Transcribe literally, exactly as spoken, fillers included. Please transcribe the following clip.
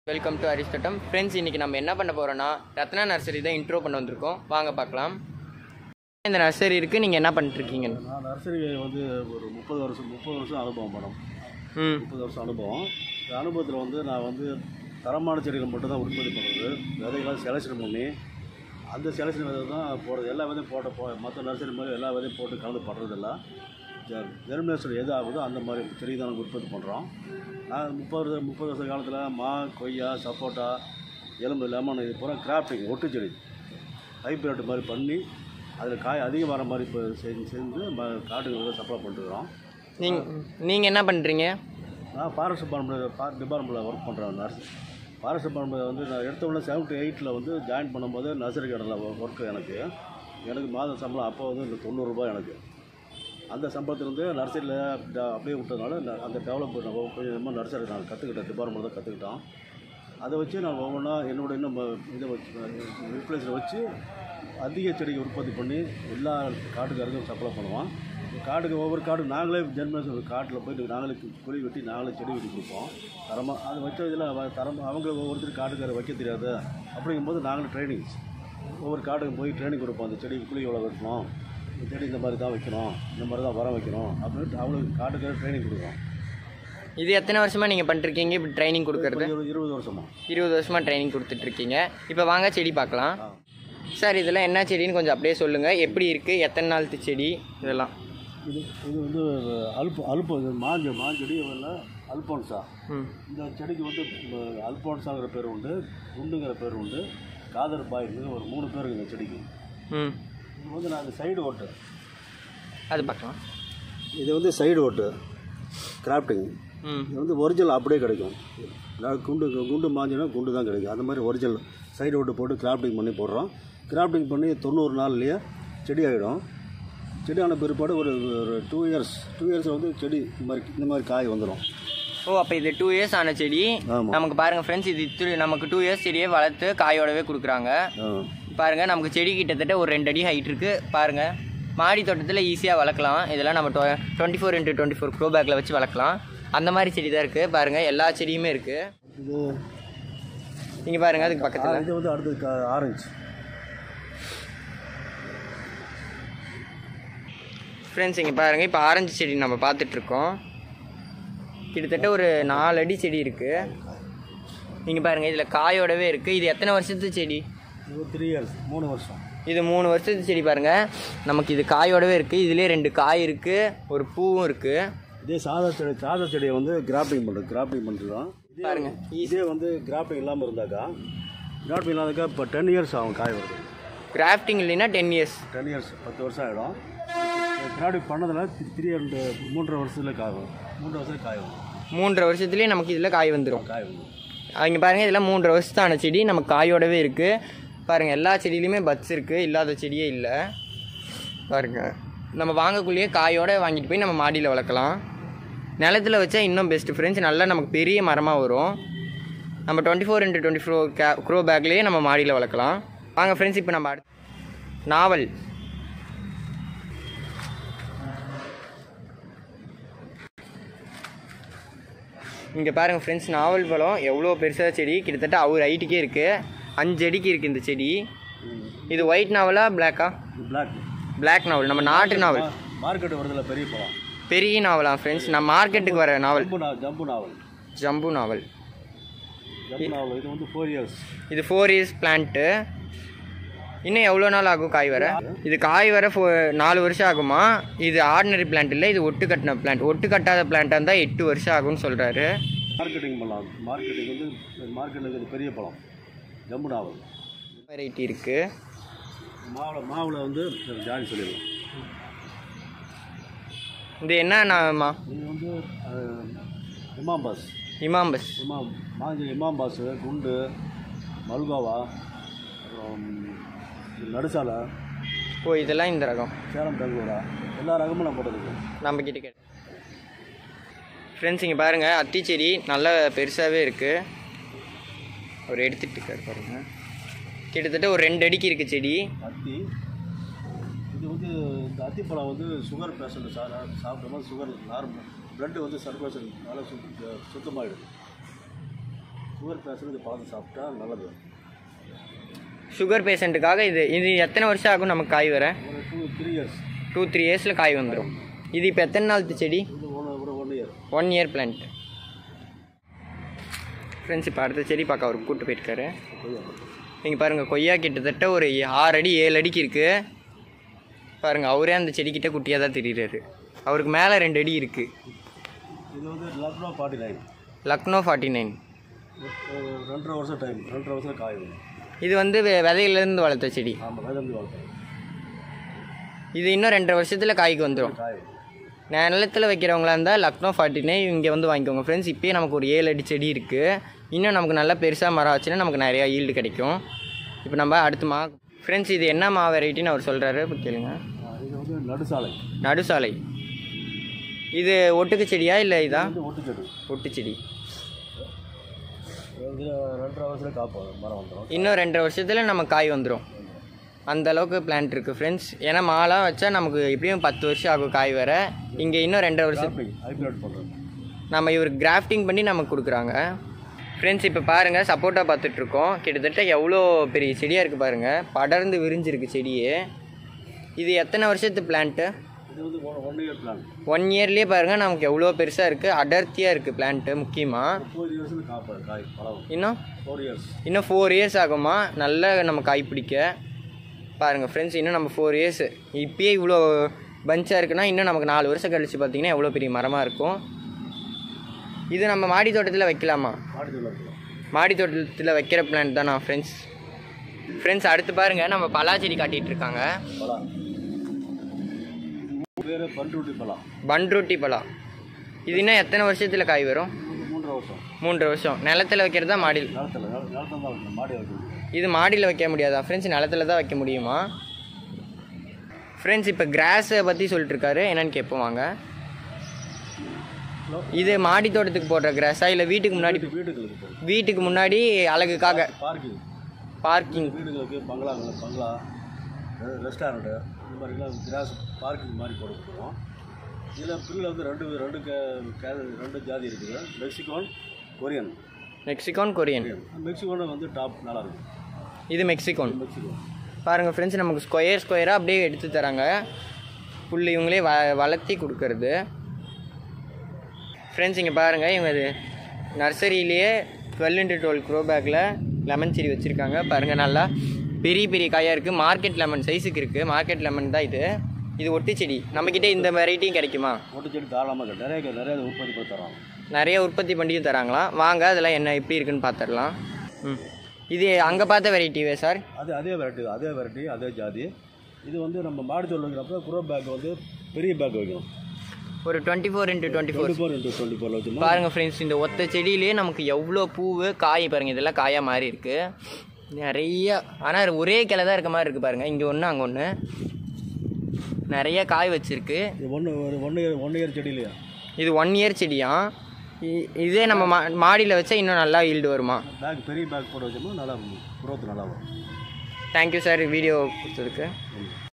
Welcome to அரிஸ்டோட்டம் friends. இன்றைக்கி நம்ம என்ன பண்ண போகிறோன்னா ரத்னா நர்சரி தான் இன்ட்ரோ பண்ண வந்திருக்கோம். வாங்க பார்க்கலாம். இந்த நர்சரி இருக்குது, நீங்கள் என்ன பண்ணிட்டுருக்கீங்க? நான் நர்சரி வந்து ஒரு முப்பது வருஷம் முப்பது வருஷம் அனுபவம் மேடம். ம் முப்பது வருஷம் அனுபவம். இந்த அனுபவத்தில் வந்து நான் வந்து தரமான செடிகள் மட்டும் தான் உற்பத்தி பண்ணுறது. விதைகளாம் செலக்ஷன் பண்ணி அந்த செலக்ஷன் விதை தான் போடுறது. எல்லா விதையும் போட்ட போ மற்ற நர்சரி மாதிரி எல்லா விதையும் போட்டு கலந்து பண்ணுறதில்ல. ஜெர்மினேஷன் எது ஆகுதோ அந்த மாதிரி செடி தான் நாங்கள் உற்பத்தி பண்ணுறோம். நான் முப்பது முப்பது வருஷ காலத்தில் மா, கொய்யா, சப்போட்டா, எலும்பு, லெமன் இது பூரா கிராஃப்டிங் ஒட்டு செடி ஹைப்ரிட் மாதிரி பண்ணி அதில் காய் அதிகம் வர மாதிரி இப்போ செஞ்சு செஞ்சு காட்டுக்கு சப்ளை பண்ணிட்டுருக்கோம். நீங்கள் நீங்கள் என்ன பண்ணுறீங்க? நான் ஃபாரஸ்ட் டிபார்ட்மெண்ட் ஃபார் டிபார்ட்மெண்ட்டில் ஒர்க் பண்ணுறேன். நர்ஸ் ஃபாரஸ்ட் டிபார்ட்மெண்ட் வந்து நான் எடுத்த உடனே செவன்ட்டி எயிட்டில் வந்து ஜாயின் பண்ணும்போது நர்சரி கடையில் ஒர்க்கு எனக்கு எனக்கு மாத சம்பளம் அப்போ வந்து இந்த தொண்ணூறுரூபா எனக்கு. அந்த சம்பளத்துலேருந்து நர்சரியில் அப்படியே விட்டதுனால அந்த டெவலப் கொஞ்சம் கொஞ்சமாக நர்சரி நான் கற்றுக்கிட்டேன். டிபார்ட்மெண்ட் தான் கற்றுக்கிட்டோம். அதை வச்சு நான் ஒவ்வொன்றா என்னோட இன்னும் இதை வச்சு ரிப்ளேஸில் வச்சு அதிக செடிக்கு உற்பத்தி பண்ணி எல்லா காட்டுக்காரருக்கும் சப்ளை பண்ணுவோம். காட்டுக்கு ஒவ்வொரு காடு நாங்களே ஜென்மேஷன் காட்டில் போய்ட்டு நாங்களே குழி வெட்டி நாங்களே செடி வெட்டி கொடுப்போம் தரமாக. அது வச்ச இதில் தரம் அவங்க ஒவ்வொருத்தர் காட்டுக்கார வைக்க தெரியாது. அப்படிங்கும்போது நாங்களும் ட்ரைனிங் ஒவ்வொரு காட்டுக்கும் போய் ட்ரைனிங் கொடுப்போம். அந்த செடி குழி எவ்வளோ வைக்கணும், செடி இந்த மாதிரி தான் வைக்கணும், இந்த மாதிரி தான் வரம் வைக்கணும் அப்படின்ட்டு அவங்களுக்கு காட்டுக்கார ட்ரைனிங் கொடுக்குறோம். இது எத்தனை வருஷமாக நீங்கள் பண்ணிருக்கீங்க இப்படி ட்ரைனிங் கொடுக்குறது? இருபது வருஷமா இருபது வருஷமாக ட்ரைனிங் கொடுத்துட்ருக்கீங்க. இப்போ வாங்க செடி பார்க்கலாம். சார், இதெல்லாம் என்ன செடின்னு கொஞ்சம் அப்படியே சொல்லுங்கள். எப்படி இருக்குது, எத்தனை நாள் செடி இதெல்லாம்? இது இது வந்து அல்ப அல்ப மாஞ்ச மாஞ்செடி இல்லை அல்போன்சா. இந்த செடிக்கு வந்து அல்போன்சாங்கிற பேர் உண்டு, குண்டுங்கிற பேர் உண்டு, காதர் பாய்னு ஒரு மூணு பேர் இந்த செடிக்கு. ம் இது வந்து நான் சைடு ஓட்டு அது பார்க்கலாம். இது வந்து சைடு ஓட்டு கிராஃப்டிங். இது வந்து ஒரிஜினல் அப்படியே கிடைக்கும். குண்டு குண்டு மாஞ்சினா குண்டு தான் கிடைக்கும். அந்த மாதிரி ஒரிஜினல் சைடு ஓட்டு போட்டு கிராஃப்டிங் பண்ணி போடுறோம். கிராஃப்டிங் பண்ணி தொண்ணூறு நாள்லேயே செடி ஆகிடும். செடி ஆன பிற்பாடு ஒரு ஒரு டூ இயர்ஸ் டூ இயர்ஸில் வந்து செடி இந்த மாதிரி இந்த மாதிரி காய் வந்துடும். ஓ, அப்போ இது டூ இயர்ஸ் ஆன செடி. நமக்கு பாருங்கள் ஃப்ரெண்ட்ஸ், இது இத்திரி நமக்கு டூ இயர்ஸ் செடியே வளர்த்து காயோடவே கொடுக்குறாங்க. பாருங்கள், நமக்கு செடி கிட்டத்தட்ட ஒரு ரெண்டு அடி ஹைட் இருக்குது. பாருங்கள், மாடி தோட்டத்தில் ஈஸியாக வளர்க்கலாம். இதெல்லாம் நம்ம twenty four into twenty four grow பேக்கில் வச்சு வளர்க்கலாம். அந்த மாதிரி செடி தான் இருக்குது. பாருங்கள், எல்லா செடியுமே இருக்குது. இது நீங்கள் பாருங்கள், அதுக்கு பக்கத்தில் இது வந்து அடுத்தது ஆரஞ்சு. ஃப்ரெண்ட்ஸ், இங்கே பாருங்கள், இப்போ ஆரஞ்சு செடி நம்ம பார்த்துட்ருக்கோம். கிட்டத்தட்ட ஒரு நாலு அடி செடி இருக்குது. நீங்கள் பாருங்கள், இதில் காயோடவே இருக்குது. இது எத்தனை வருஷத்து செடி? இது த்ரீ இயர்ஸ் மூணு வருஷம். இது மூணு வருஷத்து செடி. பாருங்கள், நமக்கு இது காயோடவே இருக்குது. இதிலே ரெண்டு காய் இருக்குது, ஒரு பூவும் இருக்குது. இதே சாதா செடி சாதா செடியை வந்து கிராஃப்டிங் பண்ணுறது கிராஃப்டிங் பண்ணுறோம். பாருங்கள், இதே வந்து கிராஃப்டிங் இல்லாமல் இருந்தாக்கா கிராஃப்டிங் இல்லாதக்கா இப்போ டென் இயர்ஸ் ஆகும் காய் வருது. கிராஃப்டிங் இல்லைன்னா டென் இயர்ஸ் டென் இயர்ஸ் பத்து வருஷம் ஆகிடும். கிராஃப்டிங் பண்ணதில் த்ரீ ரெண்டு மூன்றரை வருஷத்துல காய் வரும். மூன்றரை வருஷத்துல காய் வரும். மூன்றரை வருஷத்துலேயே நமக்கு இதில் காய் வந்துடும். காய் வந்துடும். அவங்க பாருங்கள், இதெல்லாம் மூன்றரை வருஷத்தான செடி நமக்கு காயோடவே இருக்குது. பாருங்கள், எல்லா செடியிலையுமே பட்ஸ் இருக்குது, இல்லாத செடியே இல்லை. பாருங்கள், நம்ம வாங்கக்குள்ளேயே காயோடு வாங்கிட்டு போய் நம்ம மாடியில் வளர்க்கலாம். நிலத்தில் வச்சா இன்னும் பெஸ்ட்டு ஃப்ரெண்ட்ஸ். நல்லா நமக்கு பெரிய மரமாக வரும். நம்ம twenty four into twenty four கே க்ரோ பேக்லேயே நம்ம மாடியில் வளர்க்கலாம். வாங்க ஃப்ரெண்ட்ஸ், இப்போ நம்ம அடுத்து நாவல். இங்கே பாருங்கள் ஃப்ரெண்ட்ஸ், நாவல் பழம் எவ்வளோ பெருசாக செடி. கிட்டத்தட்ட அவர் ஹைட்டுக்கே இருக்குது. அஞ்சு அடிக்கு இருக்குது இந்த செடி. இது ஒயிட் நாவலா பிளாக்கா? பிளாக் பிளாக் நாவல். நம்ம நாட்டு நாவல் மார்க்கெட் வருதுல பெரிய பழம், பெரிய நாவலா ஃப்ரெண்ட்ஸ்? நம்ம மார்க்கெட்டுக்கு வர நாவல் ஜம்பு நாவல். ஜம்பு நாவல் ஜம்பு நாவல். இது வந்து ஃபோர் இயர்ஸ். இது ஃபோர் இயர்ஸ் பிளான்ட்டு. இன்னும் எவ்வளோ நாள் ஆகும் காய் வர? இது காய் வர ஃபோ நாலு வருஷம் ஆகுமா? இது ஆர்டினரி பிளான்ட் இல்லை, இது ஒட்டு கட்டின பிளான்ட். ஒட்டு கட்டாத பிளான்ட்டாக இருந்தால் எட்டு வருஷம் ஆகும்னு சொல்கிறாரு. மார்க்கெட்டிங் பண்ணலாம். மார்க்கெட்டிங் வந்து மார்க்கெட்டுக்கு பெரிய பழம் ஜம்பு நாவல் வெரைட்டி இருக்குது. மாவில் மாவில் வந்து ஜாடி சொல்லிடலாம். இது என்ன நாமா? இது வந்து இமாம்பாஸ். இமாம்பஸ் இமாம் மாஞ்சி இமாம்பாஸ், குண்டு, மல்கோவா, அப்புறம் நடுசாலை. ஓ, இதெல்லாம் இந்த ரகம். சேலம் பெங்களூரா எல்லா ரகமும் நான் போட்டதுக்கு நம்ம கிட்ட கேட்டு. ஃப்ரெண்ட்ஸ், இங்கே பாருங்கள், அத்தி செடி நல்லா பெருசாகவே இருக்குது. ஒரு எடுத்துகிட்டு இருக்காரு பாருங்கள். கிட்டத்தட்ட ஒரு ரெண்டு அடிக்கு இருக்குது செடி. அத்தி இது வந்து இந்த அத்திப்பழம் வந்து சுகர் பேஷண்ட்டு சா சாப்பிட்டோம்னா சுகர் நார்மல் பிளட்டு வந்து சர்க்குலேஷன் நல்லா சுத்தமாகிடும். சுகர் பேஷண்ட் பழத்தை சாப்பிட்டா நல்லது. சுகர் பேஷண்ட்டுக்காக இது இது எத்தனை வருஷம் ஆகும் நமக்கு காய் வர? ஒரு two three years two three இயர்ஸில் காய் வந்துடும். இது இப்போ எத்தனை நாள் செடி? இது ஒன் ஒரு one year one year plant. Friends இப்போ அடுத்த செடி பார்க்க அவர் கூப்பிட்டு போயிருக்காரு. நீங்கள் பாருங்கள், கொய்யா கிட்டத்தட்ட ஒரு ஆறு அடி ஏழு அடிக்கு இருக்குது. பாருங்கள், அவரே அந்த செடிக்கிட்ட குட்டியாக தான் தெரியுறாரு. அவருக்கு மேலே ரெண்டு அடி இருக்குது. இது வந்து Lucknow forty nine Lucknow forty nine ரெண்டரை வருஷம் டைம் ரெண்டரை வருஷம் காய் வரும். இது வந்து வெ- விதையிலேருந்து வளர்த்த செடி. ஆமாம், விதைந்து வளர்த்தேன். இது இன்னும் ரெண்டரை வருஷத்தில் காய்க்கு வந்துடும். காய் நான் நிலத்தில் வைக்கிறவங்களா இருந்தால் லக்னோ ஃபார்ட்டி நைன் இங்கே வந்து வாங்கிக்கோங்க ஃப்ரெண்ட்ஸ். இப்போயே நமக்கு ஒரு ஏழு அடி செடி இருக்குது. இன்னும் நமக்கு நல்லா பெருசாக மரம் ஆச்சுன்னா நமக்கு நிறையா ஈல்டு கிடைக்கும். இப்போ நம்ம அடுத்து மா ஃப்ரெண்ட்ஸ் இது என்ன மா வெரைட்டின்னு அவர் சொல்கிறாரு, இப்போ கேளுங்க. இது வந்து நடுசாலை. நடுசாலை. இது ஒட்டுக்கு செடியா இல்லை இதா? இது ஒட்டு செடி. ஒட்டு செடி. இதில் ரெண்டரை வருஷத்தில் காப்போம் மரம் வந்துடும். இன்னும் ரெண்டரை வருஷத்தில் நம்ம காய் வந்துடும். அந்த அளவுக்கு பிளான்ட் இருக்குது ஃப்ரெண்ட்ஸ். ஏன்னா மாலாம் வச்சா நமக்கு எப்படியும் பத்து வருஷம் ஆகும் காய் வர. இங்கே இன்னும் ரெண்டரை வருஷம் ஹைப்ரிட் பண்ணுறோம். நம்ம இவருக்கு கிராஃப்டிங் பண்ணி நமக்கு கொடுக்குறாங்க. ஃப்ரெண்ட்ஸ் இப்போ பாருங்கள், சப்போட்டா பார்த்துட்ருக்கோம். கிட்டத்தட்ட எவ்வளோ பெரிய செடியாக இருக்குது பாருங்கள், படர்ந்து விரிஞ்சிருக்கு செடியே. இது எத்தனை வருஷத்து பிளான்ட்டு? இது வந்து ஒன் இயர் பிளான். ஒன் இயர்லேயே பாருங்கள் நமக்கு எவ்வளோ பெருசாக இருக்குது, அடர்த்தியாக இருக்குது பிளான்ட்டு. முக்கியமாக ஃபோர் இயர்ஸில் காப்போம் காய் பழம். இன்னும் ஃபோர் இயர்ஸ் இன்னும் ஃபோர் இயர்ஸ் ஆகுமா நல்லா நம்ம காய் பிடிக்க. பாருங்கள் ஃப்ரெண்ட்ஸ், இன்னும் நம்ம ஃபோர் இயர்ஸ் இப்போயே இவ்வளோ பஞ்சாக இருக்குன்னா இன்னும் நமக்கு நாலு வருஷம் கழிச்சு பார்த்திங்கன்னா எவ்வளோ பெரிய மரமாக இருக்கும். இது நம்ம மாடி தோட்டத்தில் வைக்கலாமா? மாடி தோட்டத்தில் மாடி தோட்டத்தில் வைக்கிற பிளான்ட் தானா ஃப்ரெண்ட்ஸ்? ஃப்ரெண்ட்ஸ் அடுத்து பாருங்கள், நம்ம பலா செடி காட்டிகிட்டு இருக்காங்க. பழம் பேர் பண்ருட்டி பழம். பண்ருட்டி பலா. இது இன்னும் எத்தனை வருஷத்தில் காய் வரும்? மூன்றரை வருஷம். மூன்றரை வருஷம். நிலத்தில் வைக்கிறதா மாடியில்? நிலத்தில் நிலத்தில் தான் வைக்கணும், மாடி வைக்கணும். இது மாடியில் வைக்க முடியாதா ஃப்ரெண்ட்ஸ்? நிலத்தில் தான் வைக்க முடியுமா ஃப்ரெண்ட்ஸ்? இப்போ கிராஸை பற்றி சொல்லிட்டு இருக்காரு, என்னன்னு கேட்போம் வாங்க. இது மாடி தோட்டத்துக்கு போடுற கிராஸா இல்லை வீட்டுக்கு முன்னாடி? வீட்டுகளுக்கு வீட்டுக்கு முன்னாடி அழகுக்காக பார்க்கிங். பார்க்கிங். வீடுகளுக்கு பங்களாங்க பங்களா ரெஸ்டாரண்ட்டு இந்த மாதிரிலாம் கிராஸ் பார்க்கிங் மாதிரி போட கொடுக்குறோம். இதில் பில்லில் வந்து ரெண்டு ரெண்டு கே ரெண்டு ஜாதி இருக்குது. மெக்சிகோன், கொரியன். மெக்சிகோன், கொரியன். மெக்சிகோனை வந்து டாப் நல்லாயிருக்கும். இது மெக்சிகோன். மெக்சிகோ பாருங்கள் ஃப்ரெண்ட்ஸ், நமக்கு ஸ்கொயர் ஸ்கொயராக அப்படியே எடுத்து தராங்க. புல் இவங்களே வ வளர்த்தி கொடுக்கறது. ஃப்ரெண்ட்ஸ் இங்கே பாருங்கள், இவங்க இது நர்சரியிலேயே டுவெல் இன்ட்டு டுவெல் க்ரோ பேக்கில் லெமன் செடி வச்சுருக்காங்க. பாருங்கள், நல்லா பெரிய பெரிய காயாக இருக்குது. மார்க்கெட் லெமன் சைஸுக்கு இருக்குது. மார்க்கெட் லெமன் தான் இது. இது ஒட்டு செடி. நம்மக்கிட்ட இந்த வெரைட்டியும் கிடைக்குமா? ஒட்டு செடி தாராளமாக இருக்குது. நிறைய நிறைய உற்பத்தி பண்ணி தரோம். நிறைய உற்பத்தி பண்ணியும் தராங்களாம். வாங்க அதெல்லாம் என்ன எப்படி இருக்குன்னு பார்த்துடலாம். ம் இது அங்கே பார்த்த வெரைட்டிவே சார்? அது அதே வெரைட்டி அதே வெரைட்டி அதே ஜாதி. இது வந்து நம்ம மாடி தோல் வைக்கிறப்ப குரோ பேக் வந்து பெரிய பேக் வைக்கணும். ஒரு twenty four into twenty four four into twenty four வச்சு பாருங்கள் ஃப்ரெண்ட்ஸ், இந்த ஒத்த செடியிலே நமக்கு எவ்வளோ பூவு காய் பாருங்கள். இதெல்லாம் காயாக மாறி இருக்குது நிறைய. ஆனால் ஒரே கிளை தான் இருக்க மாதிரி இருக்குது பாருங்கள். இங்கே ஒன்று அங்கே ஒன்று நிறைய காய் வச்சுருக்கு. இது ஒன்று ஒரு ஒன் இயர் ஒன் இயர் செடியிலையா? இது ஒன் இயர் செடியா? இதே நம்ம மா மாடியில் வச்சா இன்னும் நல்லா ஈல்டு வருமா? பேக் பெரிய பேக் போட்டு வச்சோம்னா நல்லா குரோத் நல்லா வரும். தேங்க்யூ சார் வீடியோ கொடுத்ததுக்கு.